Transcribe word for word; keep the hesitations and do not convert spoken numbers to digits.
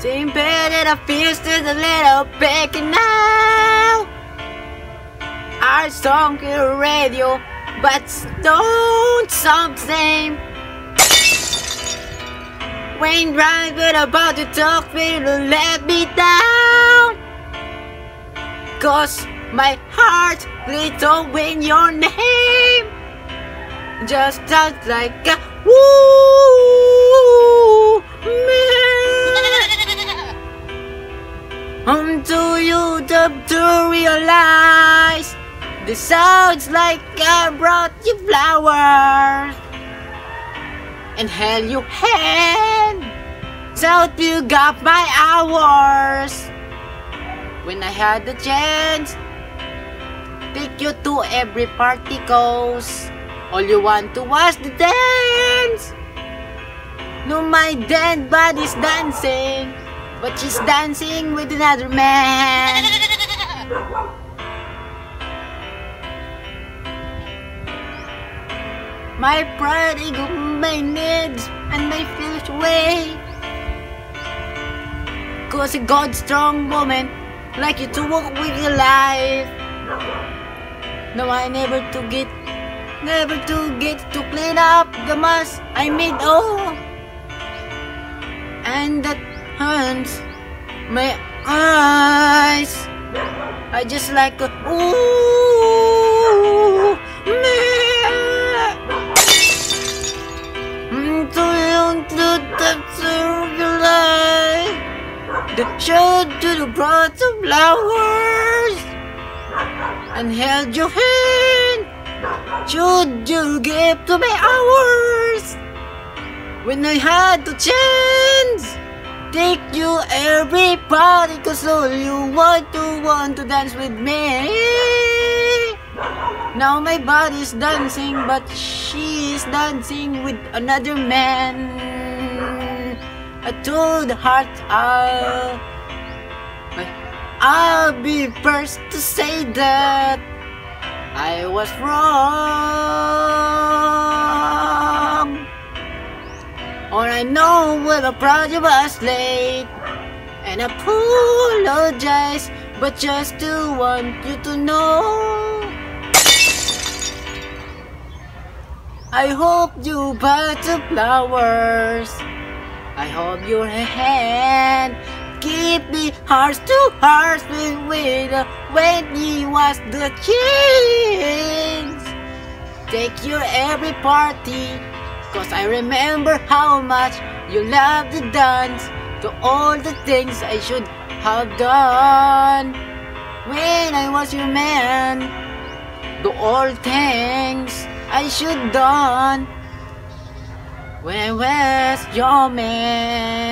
Same bed that I feel still a little bacon now. Our song on the radio, but don't sound the same. When right but about to talk, will let me down. Cause my heart little when your name just sounds like a woo man. Until you come to realize this sounds like I brought you flowers and held your hand, so you got my hours. When I had the chance, take you to every party goes. All you want to was the dance. No, my dead body's dancing, but she's dancing with another man. My pride, ego, my needs, and my feelings away. Cause a God strong woman like you to walk with your life. No, I never to get, never to get to clean up the mess I made. Oh, and that hurts my eyes. I just like a ooh man. Too young to observe your life. The show to the brought of flowers and held your hand. Should you give to my hours when I had the chance? Take you everybody, cause all you want to want to dance with me. Now my body's dancing, but she's dancing with another man. I told the heart I'll, I'll be first to say that I was wrong. Or I know when I brought you was late, and I apologize, but just to want you to know. I hope you bought the flowers. I hope your hand keep me hearts to hearts with with when he was the chance. Take your every party, cause I remember how much you loved to dance, to all the things I should have done when I was your man, to all things I should done when I was your man.